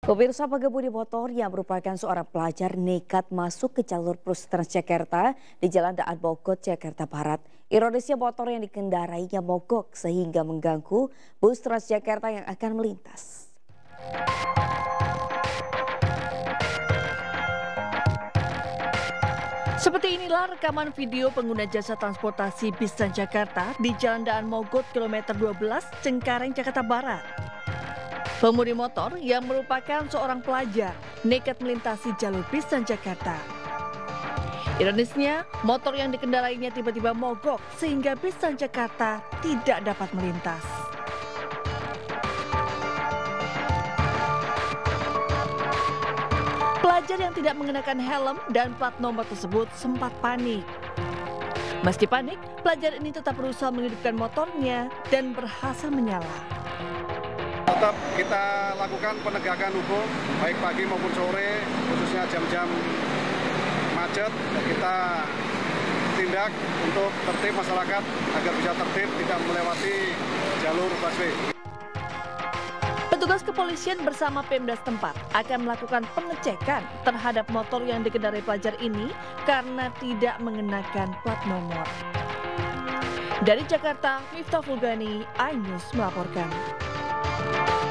Pemirsa, pengemudi motor yang merupakan seorang pelajar nekat masuk ke jalur bus Transjakarta di Jalan Daan Mogot, Jakarta Barat. Ironisnya motor yang dikendarainya mogok sehingga mengganggu bus Transjakarta yang akan melintas. Seperti inilah rekaman video pengguna jasa transportasi bis Transjakarta di Jalan Daan Mogot kilometer 12 Cengkareng, Jakarta Barat. Pengemudi motor yang merupakan seorang pelajar nekat melintasi jalur bis Transjakarta. Ironisnya, motor yang dikendarainya tiba-tiba mogok sehingga bis Transjakarta tidak dapat melintas. Pelajar yang tidak mengenakan helm dan plat nomor tersebut sempat panik. Meski panik, pelajar ini tetap berusaha menghidupkan motornya dan berhasil menyala. Tetap kita lakukan penegakan hukum, baik pagi maupun sore, khususnya jam-jam macet. Kita tindak untuk tertib masyarakat agar bisa tertib, tidak melewati jalur busway. Petugas kepolisian bersama Pemda setempat akan melakukan pengecekan terhadap motor yang dikendarai pelajar ini karena tidak mengenakan plat nomor. Dari Jakarta, Miftah Fulgani, iNews melaporkan.